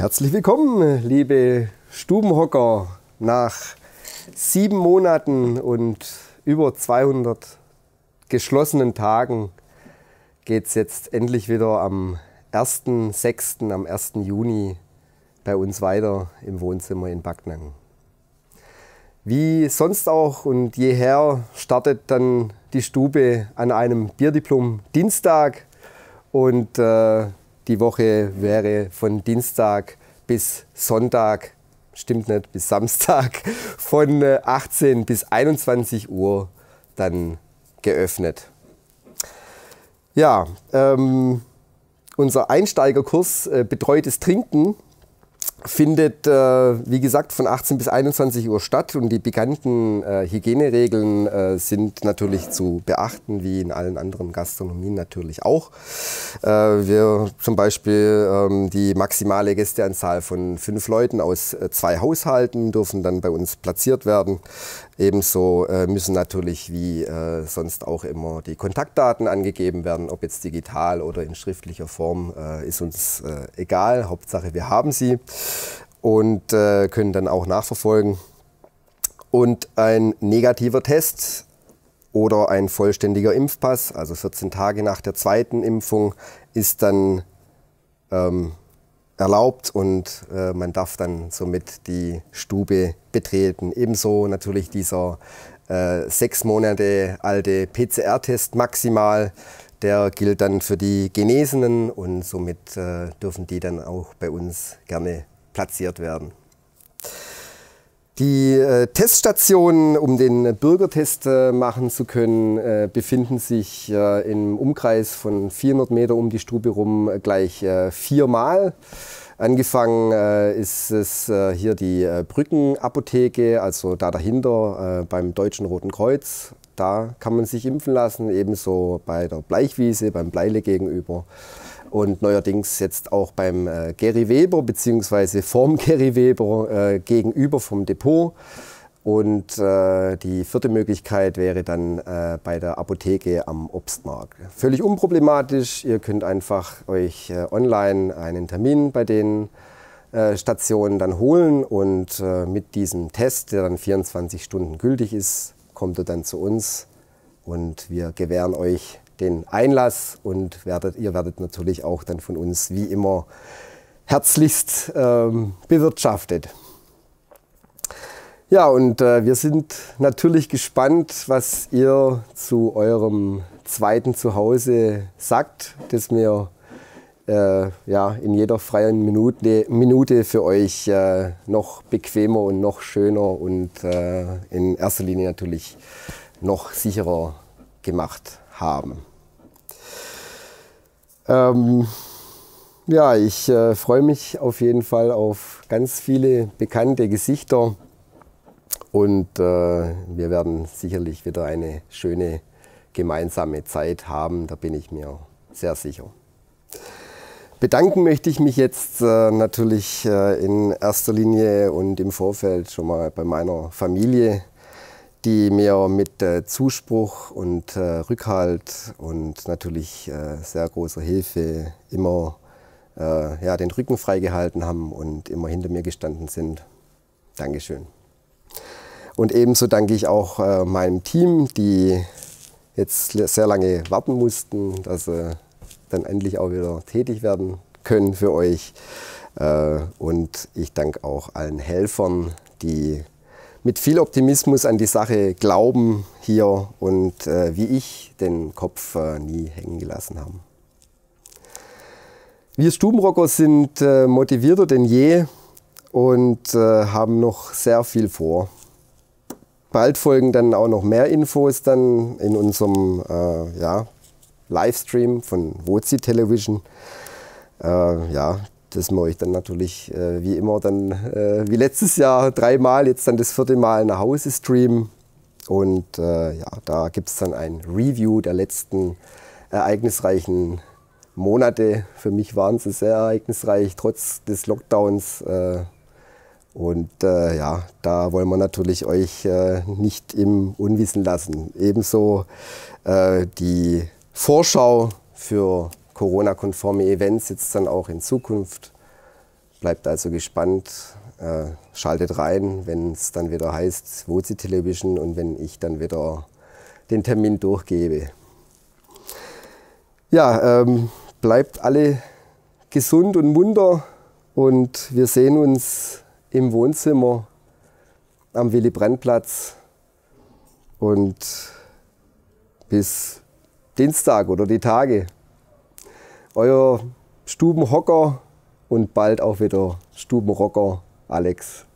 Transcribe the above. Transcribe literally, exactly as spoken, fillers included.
Herzlich willkommen, liebe Stubenhocker. Nach sieben Monaten und über zweihundert geschlossenen Tagen geht es jetzt endlich wieder am ersten sechsten, am ersten Juni bei uns weiter im Wohnzimmer in Backnang. Wie sonst auch und jeher startet dann die Stube an einem Bierdiplom-Dienstag und äh, die Woche wäre von Dienstag bis Sonntag, stimmt nicht, bis Samstag, von achtzehn bis einundzwanzig Uhr dann geöffnet. Ja, ähm, unser Einsteigerkurs äh, Betreutes Trinken findet, äh, wie gesagt, von achtzehn bis einundzwanzig Uhr statt und die bekannten äh, Hygieneregeln äh, sind natürlich zu beachten, wie in allen anderen Gastronomien natürlich auch. Äh, wir zum Beispiel ähm, die maximale Gästeanzahl von fünf Leuten aus äh, zwei Haushalten dürfen dann bei uns platziert werden. Ebenso äh, müssen natürlich wie äh, sonst auch immer die Kontaktdaten angegeben werden, ob jetzt digital oder in schriftlicher Form, äh, ist uns äh, egal. Hauptsache wir haben sie und äh, können dann auch nachverfolgen. Und ein negativer Test oder ein vollständiger Impfpass, also vierzehn Tage nach der zweiten Impfung, ist dann ähm, erlaubt und äh, man darf dann somit die Stube betreten. Ebenso natürlich dieser äh, sechs Monate alte P C R-Test maximal, der gilt dann für die Genesenen und somit äh, dürfen die dann auch bei uns gerne platziert werden. Die äh, Teststationen, um den Bürgertest äh, machen zu können, äh, befinden sich äh, im Umkreis von vierhundert Meter um die Stube rum äh, gleich äh, viermal. Angefangen äh, ist es äh, hier die äh, Brückenapotheke, also da dahinter äh, beim Deutschen Roten Kreuz. Da kann man sich impfen lassen, ebenso bei der Bleichwiese, beim Bleile gegenüber. Und neuerdings jetzt auch beim äh, Geri Weber bzw. vorm Geri Weber äh, gegenüber vom Depot. Und äh, die vierte Möglichkeit wäre dann äh, bei der Apotheke am Obstmarkt. Völlig unproblematisch, ihr könnt einfach euch äh, online einen Termin bei den äh, Stationen dann holen und äh, mit diesem Test, der dann vierundzwanzig Stunden gültig ist, kommt ihr dann zu uns und wir gewähren euch den Einlass und werdet, ihr werdet natürlich auch dann von uns wie immer herzlichst ähm, bewirtschaftet. Ja, und äh, wir sind natürlich gespannt, was ihr zu eurem zweiten Zuhause sagt, das wir äh, ja, in jeder freien Minute, Minute für euch äh, noch bequemer und noch schöner und äh, in erster Linie natürlich noch sicherer gemacht haben. Ähm, ja, ich äh, freue mich auf jeden Fall auf ganz viele bekannte Gesichter und äh, wir werden sicherlich wieder eine schöne gemeinsame Zeit haben, da bin ich mir sehr sicher. Bedanken möchte ich mich jetzt äh, natürlich äh, in erster Linie und im Vorfeld schon mal bei meiner Familie, die mir mit äh, Zuspruch und äh, Rückhalt und natürlich äh, sehr großer Hilfe immer äh, ja, den Rücken freigehalten haben und immer hinter mir gestanden sind. Dankeschön. Und ebenso danke ich auch äh, meinem Team, die jetzt sehr lange warten mussten, dass sie dann endlich auch wieder tätig werden können für euch. Äh, und ich danke auch allen Helfern, die mit viel Optimismus an die Sache glauben hier und äh, wie ich den Kopf äh, nie hängen gelassen haben. Wir Stubenrocker sind äh, motivierter denn je und äh, haben noch sehr viel vor. Bald folgen dann auch noch mehr Infos dann in unserem äh, ja, Livestream von Wozi Television. Äh, ja, das wir euch dann natürlich äh, wie immer dann, äh, wie letztes Jahr dreimal, jetzt dann das vierte Mal nach Hause streamen. Und äh, ja, da gibt es dann ein Review der letzten ereignisreichen Monate. Für mich waren sie sehr ereignisreich, trotz des Lockdowns. Äh, und äh, ja, da wollen wir natürlich euch äh, nicht im Unwissen lassen. Ebenso äh, die Vorschau für Corona-konforme Events jetzt dann auch in Zukunft. Bleibt also gespannt, äh, schaltet rein, wenn es dann wieder heißt Wozi Television und wenn ich dann wieder den Termin durchgebe. Ja, ähm, bleibt alle gesund und munter und wir sehen uns im Wohnzimmer am Willy-Brandt-Platz und bis Dienstag oder die Tage. Euer Stubenhocker und bald auch wieder Stubenrocker Alex.